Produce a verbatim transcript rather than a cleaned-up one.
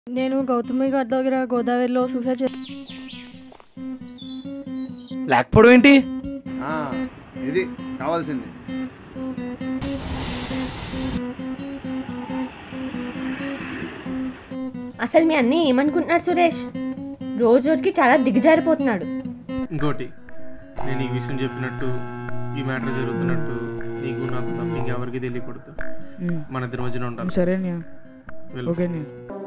నేను గౌతమి గారి దగ్గర గోదావరిలో సూసైడ్ చేసి లేకపోవడం ఏంటి? ఇది కావాల్సింది. అసలు మీ అన్నీ ఏమనుకుంటున్నాడు సురేష్? రోజు రోజుకి చాలా దిగజారిపోతున్నాడు. ఇంకోటి, నేను ఈ విషయం చెప్పినట్టు ఈ మ్యాటర్ జరుగుతున్నట్టు నీకు నాకు తప్ప ఇంకెవరికి తెలియకూడదు. మన ఇద్దరి మధ్యన ఉండాలి. సరే వెళ్ళు. ఓకే.